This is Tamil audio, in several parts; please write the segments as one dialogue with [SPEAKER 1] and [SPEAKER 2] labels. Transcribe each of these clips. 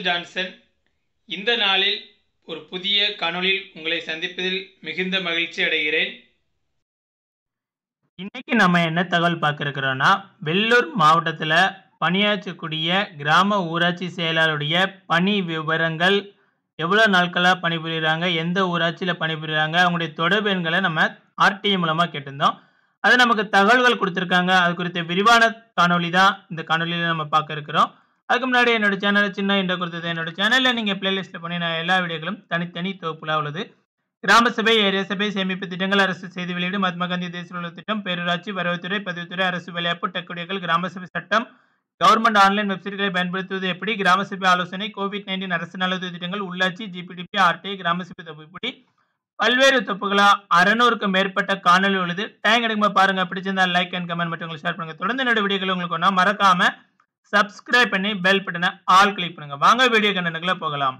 [SPEAKER 1] உங்கள் ஜான்சன். இந்த நாளில் ஒரு புதிய காணொளியில் உங்களை சந்திப்பதில் மிகுந்த மகிழ்ச்சி அடைகிறேன்.
[SPEAKER 2] இன்னைக்கு நம்ம என்ன தகவல் பார்க்க இருக்கிறோம்னா, வெள்ளூர் மாவட்டத்தில் பணியாற்றக்கூடிய கிராம ஊராட்சி செயலாளருடைய பணி விவரங்கள், எவ்வளோ நாட்களாக பணிபுரிகிறாங்க, எந்த ஊராட்சியில் பணிபுரிகிறாங்க, அவங்களுடைய தொடர்பு எண்களை நம்ம ஆர்டிஐ மூலமாக கேட்டிருந்தோம். அது நமக்கு தகவல்கள் கொடுத்துருக்காங்க. அது குறித்த விரிவான காணொளி தான் இந்த காணொலியில் நம்ம பார்க்க இருக்கிறோம். அதுக்கு முன்னாடி என்னோட சேனல் சின்ன என்ற கொடுத்தது. என்னோட சேனலில் நீங்கள் பிளேலிஸ்ட்டில் பண்ணி நான் எல்லா வீடியோக்களும் தனித்தனி தொகுப்புலாம் உள்ளது. கிராம சபை, ஏரியா சபை, சேமிப்பு திட்டங்கள், அரசு செய்தி வெளியீடு, மகாத்மா காந்தி தேசிய உணவு திட்டம், பேரூராட்சி, வரவுத்துறை, பதிவுத்துறை, அரசு வேலைவாய்ப்பு, டெக்குடியர்கள், கிராம சபை சட்டம், கவர்மெண்ட் ஆன்லைன் வெப்சைட்களை பயன்படுத்துவது எப்படி, கிராம சபை ஆலோசனை, கோவிட்-19 அரசு நலத்துறை திட்டங்கள், உள்ளாட்சி, ஜிபிடிபி, ஆர்டிஐ, கிராம சபை தொகுப்பு, இப்படி பல்வேறு தொகுப்புகளா 600க்கும் மேற்பட்ட காணொலி உள்ளது. டைம் கிடைக்கும்போது பாருங்க. பிடிச்சிருந்தா லைக் அண்ட் கமெண்ட் மட்டும் ஷேர் பண்ணுங்க. தொடர்ந்து என்னோட வீடியோக்கள் உங்களுக்கு ஒன்றா மறக்காம சப்ஸ்கிரைப் பண்ணி பெல் பட்டனை ஆல் கிளிக் பண்ணுங்க. வாங்க வீடியோ கண்டென்ட்குள்ள போகலாம்.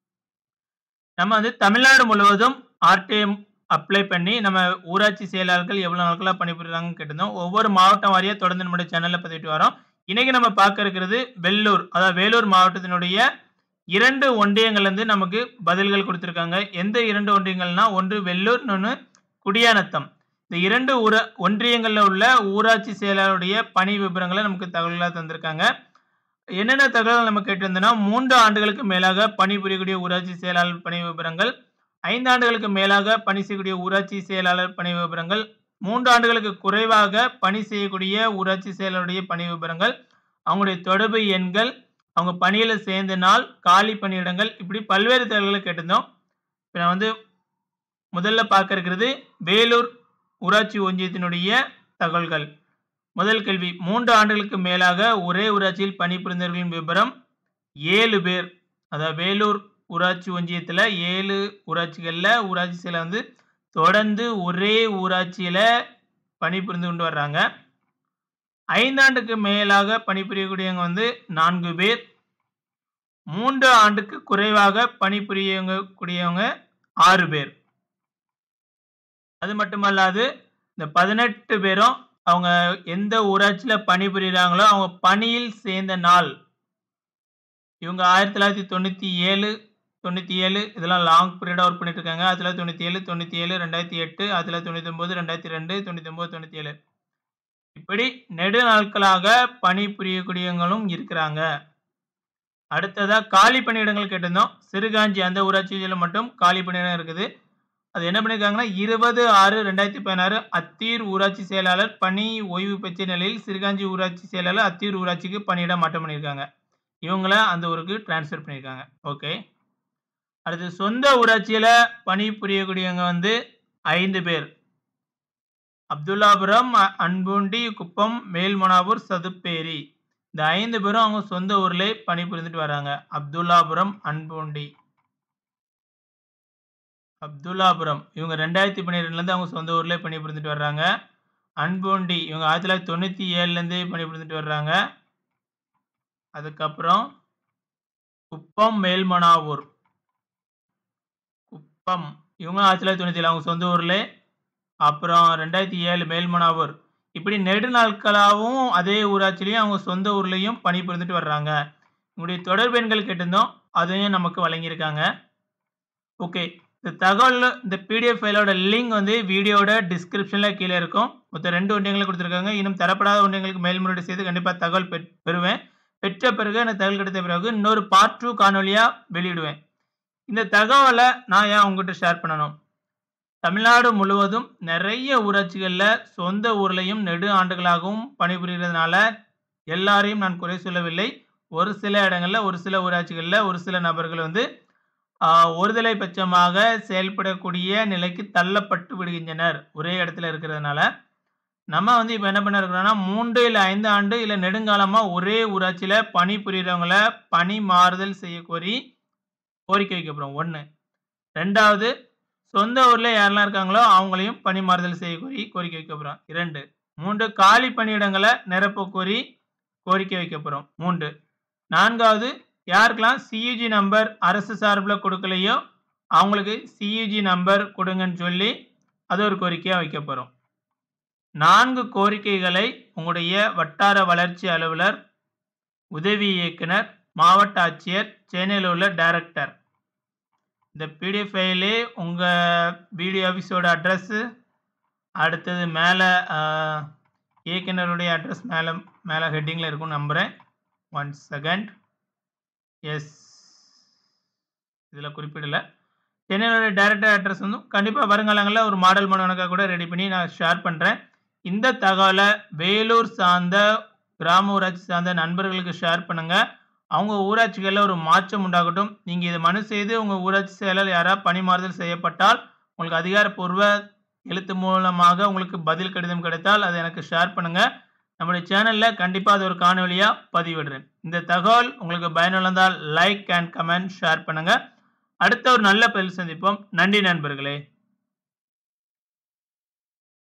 [SPEAKER 2] நம்ம தமிழ்நாடு முழுவதும் ஆர்டிஎம் அப்ளை பண்ணி நம்ம ஊராட்சி செயலாளர்கள் எவ்வளவு நாட்களாக பணிபுரிகிறாங்கன்னு கேட்டிருந்தோம். ஒவ்வொரு மாவட்டம் வாரியாக தொடர்ந்து நம்முடைய சேனல்ல பதிவிட்டு வரோம். இன்னைக்கு நம்ம பார்க்க இருக்கிறது வெள்ளூர், அதாவது வேலூர் மாவட்டத்தினுடைய 2 ஒன்றியங்கள்லேருந்து நமக்கு பதில்கள் கொடுத்துருக்காங்க. எந்த 2 ஒன்றியங்கள்னா, ஒன்று வெள்ளூர், இன்னொன்று குடியானத்தம். இந்த 2 ஒன்றியங்களில் உள்ள ஊராட்சி செயலாளருடைய பணி விவரங்களை நமக்கு தகவல்களாக தந்திருக்காங்க. என்னென்ன தகவல்கள் நம்ம கேட்டிருந்தோம்னா, 3 ஆண்டுகளுக்கு மேலாக பணிபுரியக்கூடிய ஊராட்சி செயலாளர் பணி விவரங்கள், 5 ஆண்டுகளுக்கு மேலாக பணி செய்யக்கூடிய ஊராட்சி செயலாளர் பணி விவரங்கள், 3 ஆண்டுகளுக்கு குறைவாக பணி செய்யக்கூடிய ஊராட்சி செயலாளருடைய பணி விவரங்கள், அவங்களுடைய தொடர்பு எண்கள், அவங்க பணியில் சேர்ந்த நாள், காலி பணியிடங்கள், இப்படி பல்வேறு தகவல்களை கேட்டிருந்தோம். இப்போ நான் முதல்ல பார்க்க இருக்கிறது வேலூர் ஊராட்சி ஒன்றியத்தினுடைய தகவல்கள். முதல் கேள்வி, 3 ஆண்டுகளுக்கு மேலாக ஒரே ஊராட்சியில் பணிபுரிந்தவர்களின் விவரம் 7 பேர். அதாவது வேலூர் ஊராட்சி ஒன்றியத்தில் 7 ஊராட்சிகளில் ஊராட்சி செயலர் தொடர்ந்து ஒரே ஊராட்சியில் பணிபுரிந்து கொண்டு வர்றாங்க. 5 ஆண்டுக்கு மேலாக பணிபுரியக்கூடியவங்க 4 பேர். 3 ஆண்டுக்கு குறைவாக பணிபுரியக்கூடியவங்க 6 பேர். அது மட்டுமல்லாது இந்த 18 பேரும் அவங்க எந்த ஊராட்சியில் பணிபுரிகிறாங்களோ அவங்க பணியில் சேர்ந்த நாள், இவங்க 1997 இதெல்லாம் லாங் பீரியடாக ஒர்க் பண்ணிட்டு இருக்காங்க. 1997, 2008, 1999, 2002, 99, 97 இப்படி நெடு நாட்களாக பணிபுரியக்கூடியவங்களும் இருக்கிறாங்க. அடுத்ததா காலி பணியிடங்கள் கேட்டிருந்தோம். சிறுகாஞ்சி அந்த ஊராட்சியில் மட்டும் காலி பணியிடம் இருக்குது. அது என்ன பண்ணியிருக்காங்கன்னா, 20/6/2016 அத்தீர் ஊராட்சி செயலாளர் பணி ஓய்வு பெற்ற நிலையில் சிறுகாஞ்சி ஊராட்சி செயலாளர் அத்தீர் ஊராட்சிக்கு பணியிடம் மாற்றம் பண்ணியிருக்காங்க. இவங்கள அந்த ஊருக்கு டிரான்ஸ்ஃபர் பண்ணியிருக்காங்க. ஓகே. அடுத்து சொந்த ஊராட்சியில் பணிபுரியக்கூடியவங்க 5 பேர். அப்துல்லாபுரம், அன்பூண்டி, குப்பம், மேல்மனாவூர், சதுப்பேரி. இந்த 5 பேரும் அவங்க சொந்த ஊர்ல பணிபுரிந்துட்டு வராங்க. அப்துல்லாபுரம், அன்பூண்டி, அப்துல்லாபுரம் இவங்க 2012 அவங்க சொந்த ஊர்ல பணிபுரிந்துட்டு வர்றாங்க. அன்பூண்டி இவங்க 1997 பணிபுரிந்துட்டு வர்றாங்க. அதுக்கப்புறம் குப்பம், மேல்மனாவூர், குப்பம் இவங்க 1997 அவங்க சொந்த ஊர்ல. அப்புறம் 2007 மேல்மனாவூர். இப்படி நெடு நாட்களாகவும் அதே ஊராட்சியிலையும் அவங்க சொந்த ஊர்லையும் பணிபுரிந்துட்டு வர்றாங்க. உங்களுடைய தொடர்பு எண்கள் கேட்டிருந்தோம், அதையும் நமக்கு வழங்கியிருக்காங்க. ஓகே. இந்த தகவல், இந்த பிடிஎஃப் ஃபைலோட லிங்க் வீடியோட டிஸ்கிரிப்ஷனில் கீழே இருக்கும். மொத்தம் 2 ஒன்றியங்களை கொடுத்துருக்காங்க. இன்னும் தரப்படாத ஒன்றியங்களுக்கு மேல்முறையீடு செய்து கண்டிப்பாக தகவல் பெறுவேன். பெற்ற பிறகு அந்த தகவல் கிடைத்த பிறகு இன்னொரு பார்ட் 2 காணொலியாக வெளியிடுவேன். இந்த தகவலை நான் ஏன் உங்ககிட்ட ஷேர் பண்ணணும்? தமிழ்நாடு முழுவதும் நிறைய ஊராட்சிகளில் சொந்த ஊர்லையும் நெடு ஆண்டுகளாகவும் பணிபுரிகிறதுனால எல்லாரையும் நான் குறை சொல்லவில்லை. ஒரு சில இடங்களில், ஒரு சில ஊராட்சிகளில் ஒரு சில நபர்கள் ஒருதலை பட்சமாக செயல்படக்கூடிய நிலைக்கு தள்ளப்பட்டு விடுகின்றனர் ஒரே இடத்துல இருக்கிறதுனால. நம்ம இப்போ என்ன பண்ண இருக்கிறோம்னா, 3 இல்லை 5 ஆண்டு இல்லை நெடுங்காலமாக ஒரே ஊராட்சியில் பணிபுரிகிறவங்கள பணி மாறுதல் செய்ய கோரிக்கை வைக்க போகிறோம். 1. 2வது, சொந்த ஊரில் யாரெல்லாம் இருக்காங்களோ அவங்களையும் பணி மாறுதல் செய்ய கோரிக்கை வைக்க போகிறோம். 2. 3 காலி பணியிடங்களை நிரப்ப கோரிக்கை வைக்க போகிறோம். 3. 4வது, யாருக்கெல்லாம் சியூஜி நம்பர் அரசு சார்பில் கொடுக்கலையோ அவங்களுக்கு சியூஜி நம்பர் கொடுங்கன்னு சொல்லி அது ஒரு கோரிக்கையாக வைக்க போகிறோம். 4 கோரிக்கைகளை உங்களுடைய வட்டார வளர்ச்சி அலுவலர், உதவி இயக்குனர், மாவட்ட ஆட்சியர், சென்னையில் உள்ள டைரக்டர். இந்த பிடிஎஃப் ஃபைலே உங்கள் பிடிஓ ஆஃபீஸோட அட்ரஸ்ஸு, அடுத்தது மேலே இயக்குனருடைய அட்ரஸ் மேலே ஹெட்டிங்கில் இருக்கும்னு நம்புகிறேன். 1 செகண்ட். எஸ், இதில் குறிப்பிடலை. சென்னையோட டைரக்டர் அட்ரஸ் வந்து கண்டிப்பாக வருங்காலங்களில் ஒரு மாடல் மனுவனுக்காக கூட ரெடி பண்ணி நான் ஷேர் பண்ணுறேன். இந்த தகவலை வேலூர் சார்ந்த கிராம ஊராட்சி சார்ந்த நண்பர்களுக்கு ஷேர் பண்ணுங்கள். அவங்க ஊராட்சிகளில் ஒரு மாற்றம் உண்டாகட்டும். நீங்கள் இதை மனு செய்து உங்கள் ஊராட்சி செயலர் யாராவது பணிமாறுதல் செய்யப்பட்டால் உங்களுக்கு அதிகாரப்பூர்வ எழுத்து மூலமாக உங்களுக்கு பதில் கடிதம் கிடைத்தால் அதை எனக்கு ஷேர் பண்ணுங்கள். நம்முடைய சேனலில் கண்டிப்பாக அது ஒரு காணொலியாக பதிவிடுறேன். இந்த தகவல் உங்களுக்கு பயனுள்ளதால் லைக் அண்ட் கமெண்ட் ஷேர் பண்ணுங்கள். அடுத்த ஒரு நல்ல பதில் சந்திப்போம். நன்றி நண்பர்களே.